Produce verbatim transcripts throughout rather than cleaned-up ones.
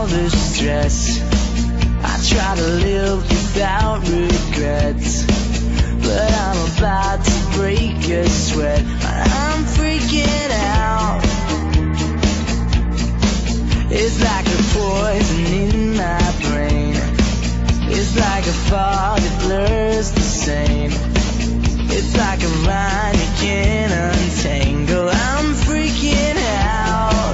the stress. I try to live without regrets, but I'm about to break a sweat. I'm freaking out. It's like a poison in my brain. It's like a fog that blurs the same. It's like a line you can't untangle. I'm freaking out.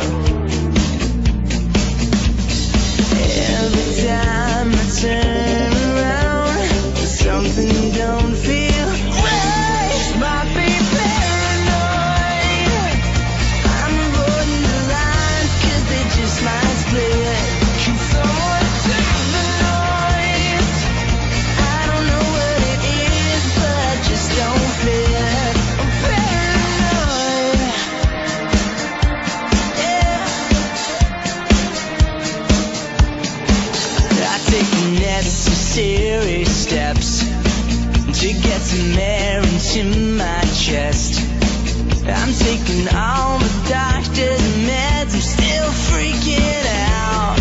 Every time I turn around, something don't feel right. Might be paranoid. I'm avoiding the lines 'cause they just might split. Can someone take the noise? I don't know what it is, but I just don't fit. I'm paranoid. Yeah. I take the necessary steps to get some air into my chest. I'm taking all the doctor's meds, I'm still freaking out.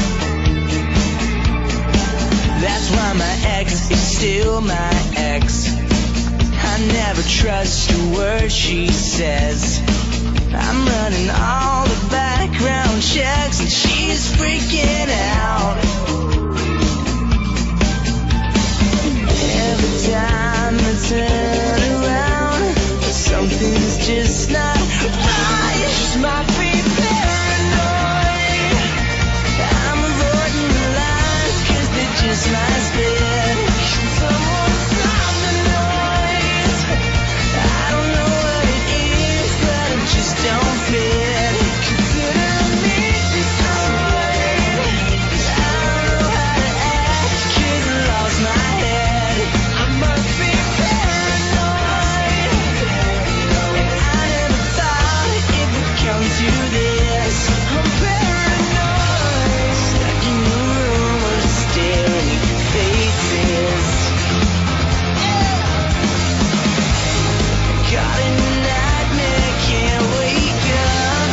That's why my ex is still my ex. I never trust a word she says. I'm running all the background checks and she's freaking out. Every time I turn around, something's just not right. Just might be paranoid. I'm avoiding the lines 'cause they just might split. Can someone stop the noise? I don't know what it is, but I just don't fit. Consider me destroyed. I don't know how to act 'cause I lost my head. I must be paranoid. And I never thought it would come to this. I'm paranoid. Stuck in the room of staring faces. Caught in a nightmare, can't wake up.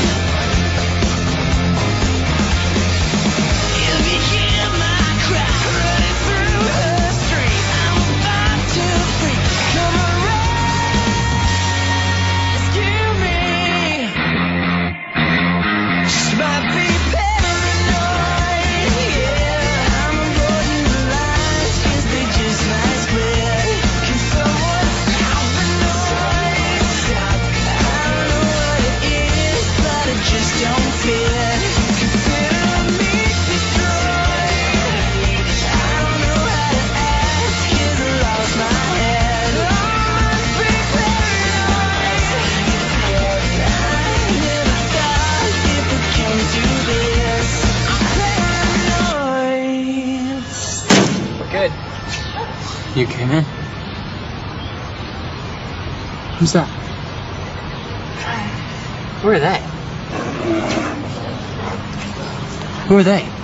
If you hear my cry running through the street, I'm about to freak. Come and rescue me. Just might be paranoid. Yeah, I'm avoiding the lines 'cause they just might split. Can someone stop the noise? I don't know what it is, but I just don't fit. Consider me destroyed. I don't know how to act 'cause I lost my head. I must be paranoid. I never thought it would come to this. I'm paranoid. We're good. You came in? Who's that? Who are they? Who are they?